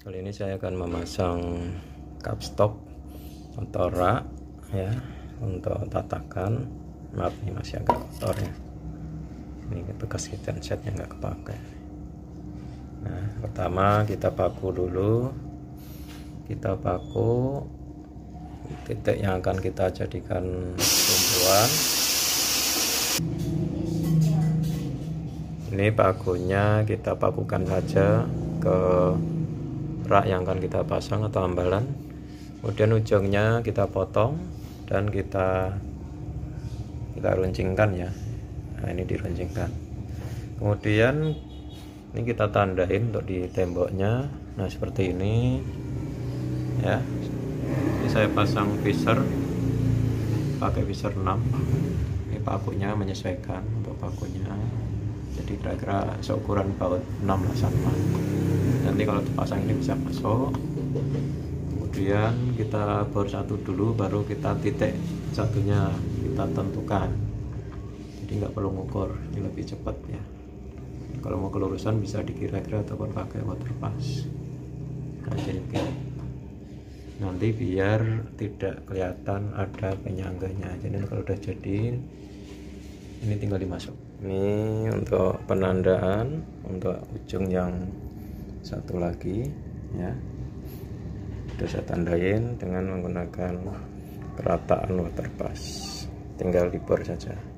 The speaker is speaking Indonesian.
Kali ini saya akan memasang kapstok atau rak ya untuk tatakan. Maaf nih masih agak kotor ya, ini bekas gensetnya nggak kepakai. Nah, pertama kita paku dulu, kita paku titik yang akan kita jadikan tumpuan. Ini pakunya kita pakukan saja ke rak yang akan kita pasang atau ambalan. Kemudian ujungnya kita potong dan kita runcingkan ya. Nah, ini diruncingkan. Kemudian ini kita tandain untuk di temboknya. Nah, seperti ini ya. Ini saya pasang visor pakai visor 6. Ini pakunya menyesuaikan untuk pakunya, jadi kira-kira seukuran baut 6 lah sama. Nanti kalau dipasang ini bisa masuk. Kemudian kita bor satu dulu, baru kita titik satunya kita tentukan. Jadi nggak perlu ngukur, ini lebih cepat ya. Kalau mau kelurusan bisa dikira-kira ataupun pakai water pass. Nah, nanti biar tidak kelihatan ada penyangganya. Jadi kalau udah jadi, ini tinggal dimasuk. Ini untuk penandaan untuk ujung yang satu lagi ya. Sudah saya tandain dengan menggunakan perataan water pass. Tinggal dibor saja.